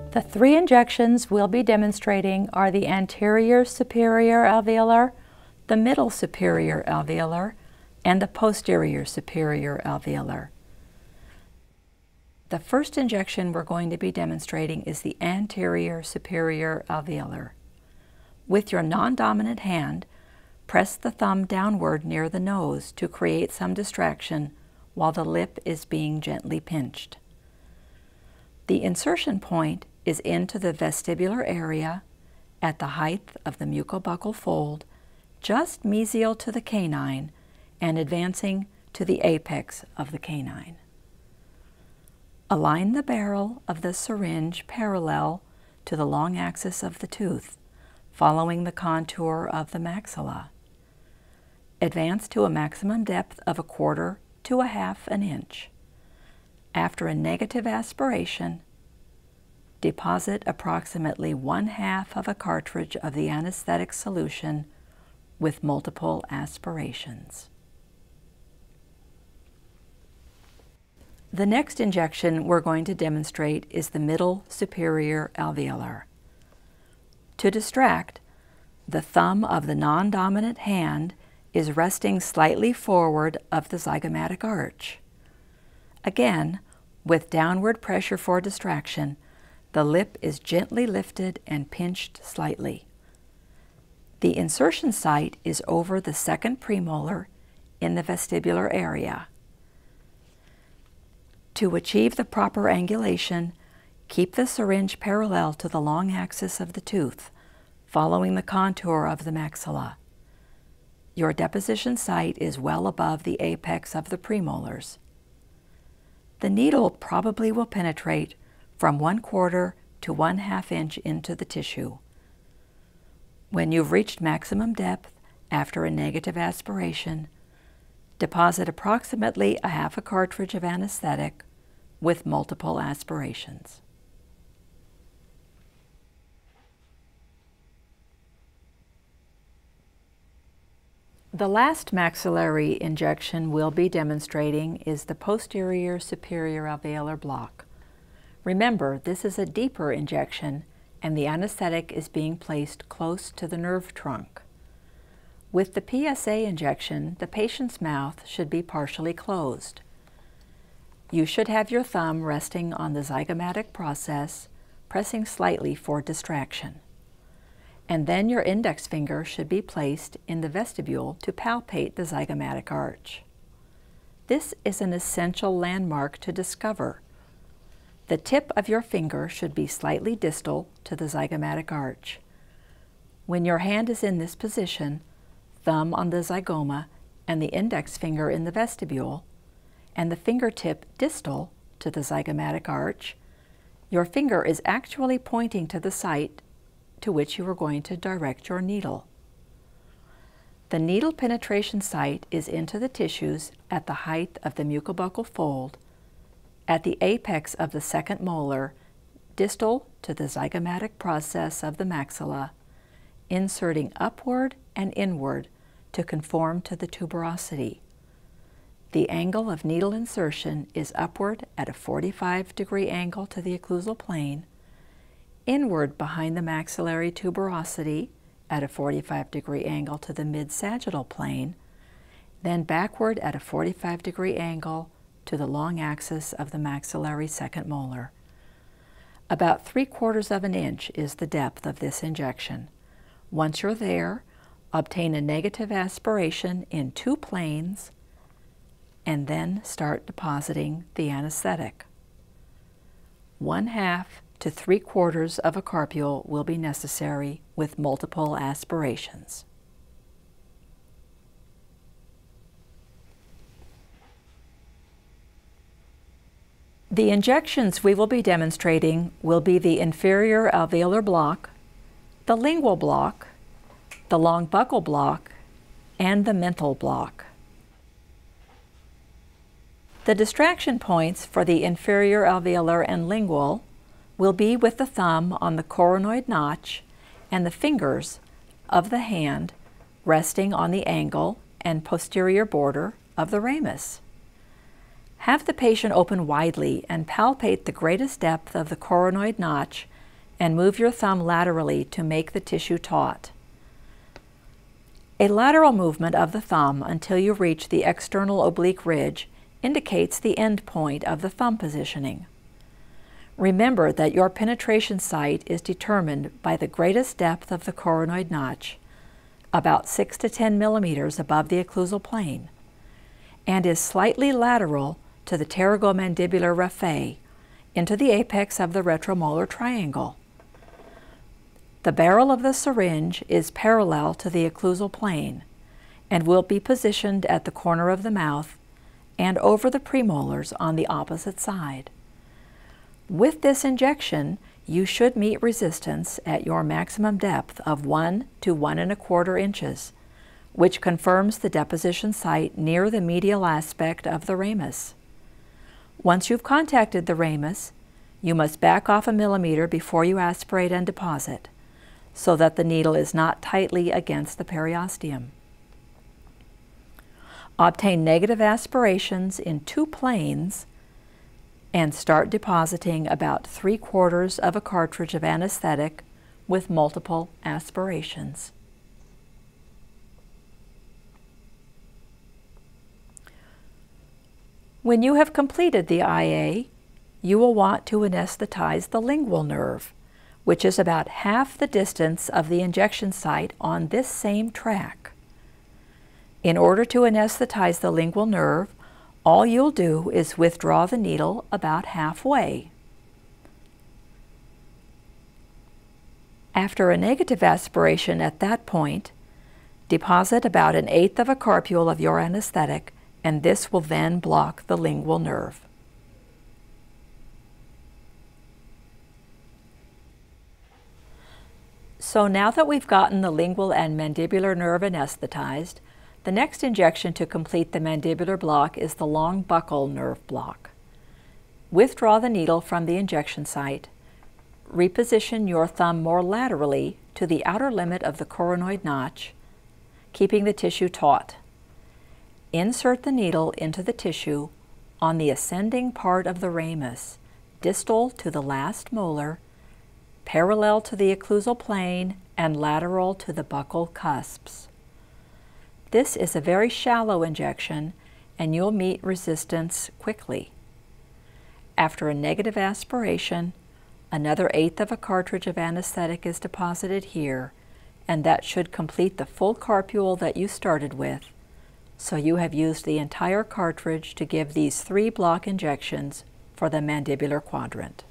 The three injections we'll be demonstrating are the anterior superior alveolar, the middle superior alveolar, and the posterior superior alveolar. The first injection we're going to be demonstrating is the anterior superior alveolar. With your non-dominant hand, press the thumb downward near the nose to create some distraction while the lip is being gently pinched. The insertion point is into the vestibular area at the height of the mucobuccal fold, just mesial to the canine and advancing to the apex of the canine. Align the barrel of the syringe parallel to the long axis of the tooth, following the contour of the maxilla. Advance to a maximum depth of 1/4 to 1/2 an inch. After a negative aspiration, deposit approximately 1/2 of a cartridge of the anesthetic solution with multiple aspirations. The next injection we're going to demonstrate is the middle superior alveolar. To distract, the thumb of the non-dominant hand is resting slightly forward of the zygomatic arch. Again, with downward pressure for distraction, the lip is gently lifted and pinched slightly. The insertion site is over the second premolar in the vestibular area. To achieve the proper angulation, keep the syringe parallel to the long axis of the tooth, following the contour of the maxilla. Your deposition site is well above the apex of the premolars. The needle probably will penetrate from 1/4 to 1/2 inch into the tissue. When you've reached maximum depth after a negative aspiration, deposit approximately 1/2 a cartridge of anesthetic with multiple aspirations. The last maxillary injection we'll be demonstrating is the posterior superior alveolar block. Remember, this is a deeper injection and the anesthetic is being placed close to the nerve trunk. With the PSA injection, the patient's mouth should be partially closed. You should have your thumb resting on the zygomatic process, pressing slightly for distraction. And then your index finger should be placed in the vestibule to palpate the zygomatic arch. This is an essential landmark to discover. The tip of your finger should be slightly distal to the zygomatic arch. When your hand is in this position, thumb on the zygoma and the index finger in the vestibule, and the fingertip distal to the zygomatic arch, your finger is actually pointing to the site to which you are going to direct your needle. The needle penetration site is into the tissues at the height of the mucobuccal fold, at the apex of the second molar, distal to the zygomatic process of the maxilla, inserting upward and inward to conform to the tuberosity. The angle of needle insertion is upward at a 45-degree angle to the occlusal plane, inward behind the maxillary tuberosity at a 45-degree angle to the mid-sagittal plane, then backward at a 45-degree angle to the long axis of the maxillary second molar. About 3/4 of an inch is the depth of this injection. Once you're there, obtain a negative aspiration in 2 planes and then start depositing the anesthetic. 1/2 to 3/4 of a carpule will be necessary with multiple aspirations. The injections we will be demonstrating will be the inferior alveolar block, the lingual block, the long buccal block, and the mental block. The distraction points for the inferior alveolar and lingual will be with the thumb on the coronoid notch and the fingers of the hand resting on the angle and posterior border of the ramus. Have the patient open widely and palpate the greatest depth of the coronoid notch and move your thumb laterally to make the tissue taut. A lateral movement of the thumb until you reach the external oblique ridge indicates the end point of the thumb positioning. Remember that your penetration site is determined by the greatest depth of the coronoid notch, about 6 to 10 millimeters above the occlusal plane, and is slightly lateral to the pterygomandibular raphe, into the apex of the retromolar triangle. The barrel of the syringe is parallel to the occlusal plane and will be positioned at the corner of the mouth and over the premolars on the opposite side. With this injection, you should meet resistance at your maximum depth of 1 to 1 1/4 inches, which confirms the deposition site near the medial aspect of the ramus. Once you've contacted the ramus, you must back off 1 millimeter before you aspirate and deposit, so that the needle is not tightly against the periosteum. Obtain negative aspirations in 2 planes and start depositing about 3/4 of a cartridge of anesthetic with multiple aspirations. When you have completed the IA, you will want to anesthetize the lingual nerve, which is about half the distance of the injection site on this same track. In order to anesthetize the lingual nerve, all you'll do is withdraw the needle about halfway. After a negative aspiration at that point, deposit about 1/8 of a carpule of your anesthetic, and this will then block the lingual nerve. So now that we've gotten the lingual and mandibular nerve anesthetized, the next injection to complete the mandibular block is the long buccal nerve block. Withdraw the needle from the injection site. Reposition your thumb more laterally to the outer limit of the coronoid notch, keeping the tissue taut. Insert the needle into the tissue on the ascending part of the ramus, distal to the last molar, parallel to the occlusal plane, and lateral to the buccal cusps. This is a very shallow injection, and you'll meet resistance quickly. After a negative aspiration, another 1/8 of a cartridge of anesthetic is deposited here, and that should complete the full carpule that you started with. So you have used the entire cartridge to give these 3 block injections for the mandibular quadrant.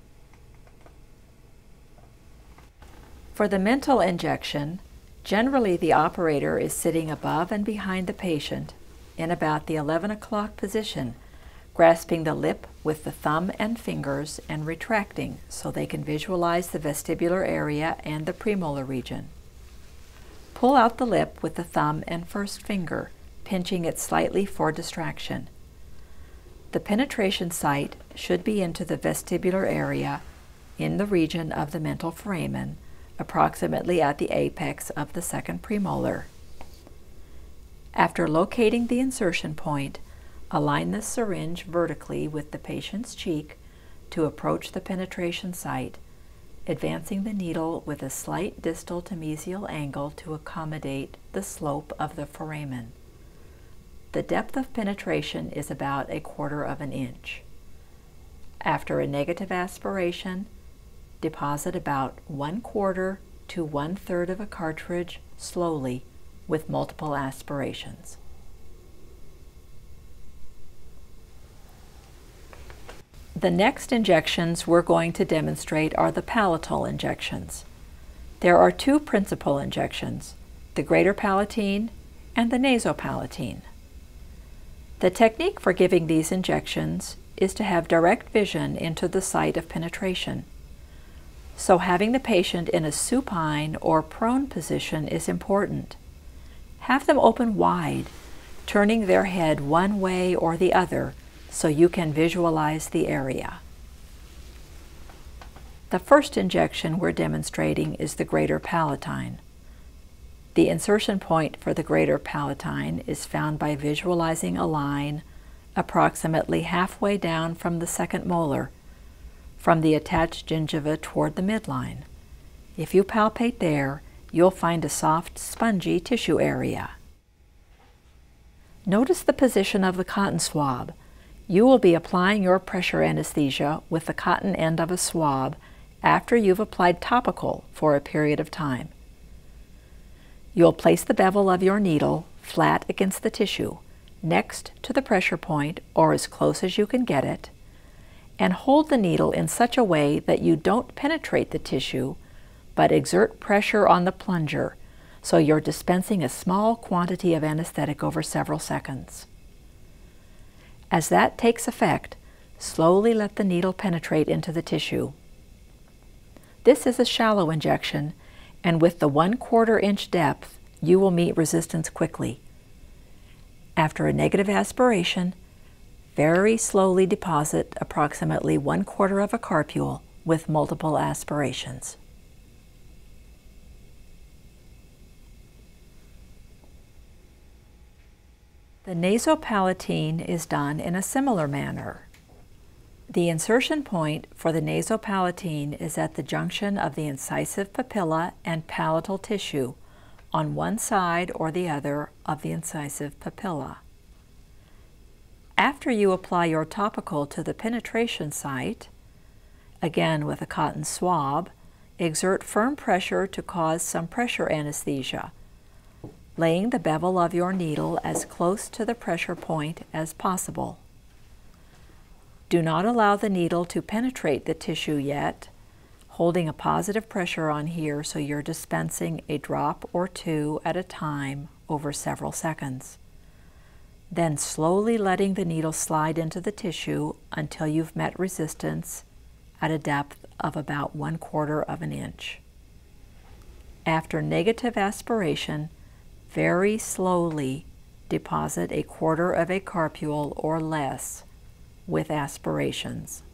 For the mental injection, generally the operator is sitting above and behind the patient in about the 11 o'clock position, grasping the lip with the thumb and fingers and retracting so they can visualize the vestibular area and the premolar region. Pull out the lip with the thumb and first finger, pinching it slightly for distraction. The penetration site should be into the vestibular area in the region of the mental foramen, approximately at the apex of the second premolar. After locating the insertion point, align the syringe vertically with the patient's cheek to approach the penetration site, advancing the needle with a slight distal to mesial angle to accommodate the slope of the foramen. The depth of penetration is about 1/4 of an inch. After a negative aspiration, deposit about 1/4 to 1/3 of a cartridge slowly with multiple aspirations. The next injections we're going to demonstrate are the palatal injections. There are 2 principal injections, the greater palatine and the nasopalatine. The technique for giving these injections is to have direct vision into the site of penetration. So having the patient in a supine or prone position is important. Have them open wide, turning their head one way or the other so you can visualize the area. The first injection we're demonstrating is the greater palatine. The insertion point for the greater palatine is found by visualizing a line approximately halfway down from the second molar, from the attached gingiva toward the midline. If you palpate there, you'll find a soft, spongy tissue area. Notice the position of the cotton swab. You will be applying your pressure anesthesia with the cotton end of a swab after you've applied topical for a period of time. You'll place the bevel of your needle flat against the tissue, next to the pressure point or as close as you can get it, and hold the needle in such a way that you don't penetrate the tissue, but exert pressure on the plunger, so you're dispensing a small quantity of anesthetic over several seconds. As that takes effect, slowly let the needle penetrate into the tissue. This is a shallow injection, and with the 1/4 inch depth, you will meet resistance quickly. After a negative aspiration, very slowly deposit approximately 1/4 of a carpule with multiple aspirations. The Nasopalatine is done in a similar manner. The insertion point for the Nasopalatine is at the junction of the incisive papilla and palatal tissue on one side or the other of the incisive papilla. After you apply your topical to the penetration site, again with a cotton swab, exert firm pressure to cause some pressure anesthesia, laying the bevel of your needle as close to the pressure point as possible. Do not allow the needle to penetrate the tissue yet, holding a positive pressure on here so you're dispensing a drop or two at a time over several seconds. Then slowly letting the needle slide into the tissue until you've met resistance at a depth of about 1/4 of an inch. After negative aspiration, very slowly deposit a 1/4 of a carpule or less with aspirations.